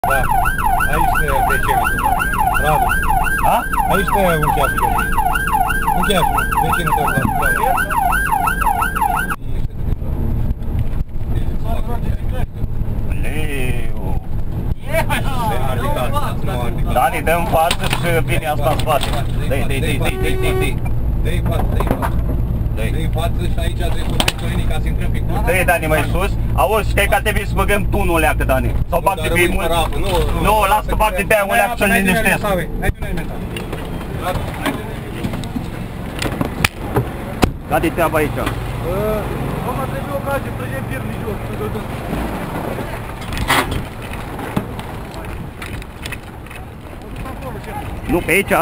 Da, aici se vecinul. Radu. Da? Aici se închează. Închează, vecinul tău, Radu. Dani, dă în față și vine asta în spate. Dă-i față. Dă-i față și aici trebuie să treci Sorinii ca să intrăm pe curte. Dă-i, Dani, mai sus. Auzi, cred că trebuie să băgăm tunul leacă, Dani. Sau bag de pe mult. Nu, las că bag de pe aia o leacă să-l liniștesc. Care-i treaba aici? Mama, trebuie o cage, trăgem pierni jos. Nu, pe aici.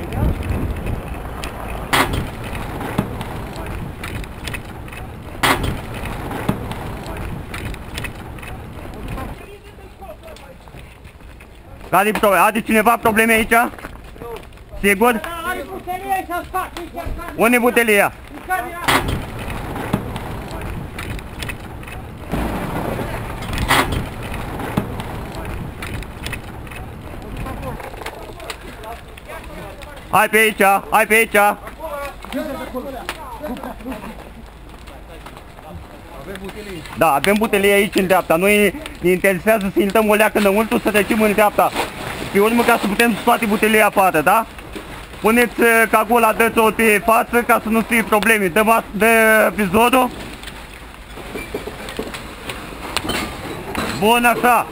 Care-i probleme? Are cineva probleme aici? Sigur? Are butelia aici în spate. Unde-i butelia? Hai pe aici, hai pe aici. Da, avem butelie aici în dreapta. Noi ne interesează să intrăm o leacă înăuntru, să trecem în dreapta. Pe urmă, ca să putem scoate butelia afară, da? Puneți cagola, dă-ți-o pe față ca să nu fie probleme. Dă vizorul. Bun, așa.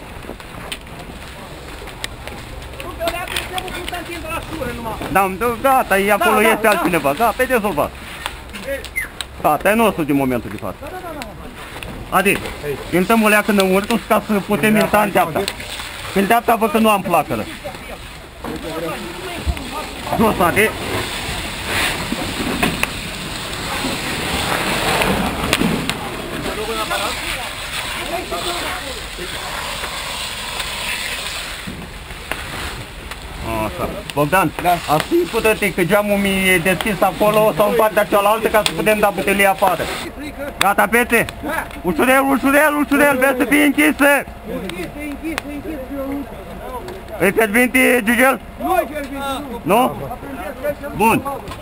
Da, gata, e acolo, este altcineva. Gata, e rezolvat. Gata, e nostru din momentul de față. Adi, intrăm o leacă înăuntru ca să putem intra în dreapta. În dreapta văd că nu am placără. Jos, Adi. Așa. Bogdan, asigură-te că geamul mi e deschis acolo sau în partea cealaltă ca să putem da butelia afară. Gata, pete? Ușurel, vezi să fie închisă! Închis. Îi fierbinte, Gigel? Nu e fierbinte, nu. Bun.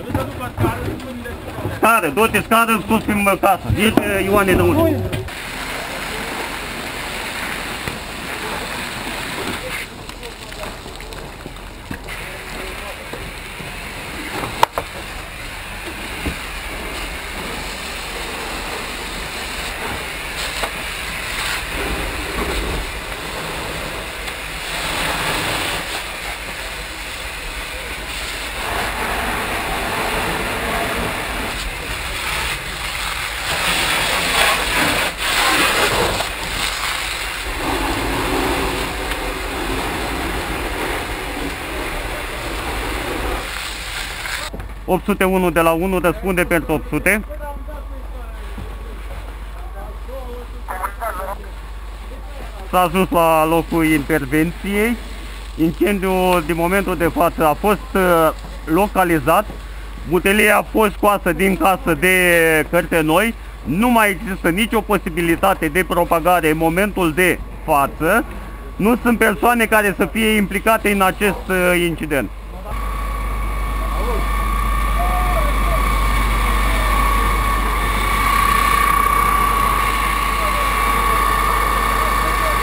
Scară, du-te scară sus pe casă. Zice Ioane de unde. ...801 de la 1 răspunde pentru 800. S-a ajuns la locul intervenției. Incendiul din momentul de față a fost localizat. Butelia a fost scoasă din casă de către noi. Nu mai există nicio posibilitate de propagare în momentul de față. Nu sunt persoane care să fie implicate în acest incident.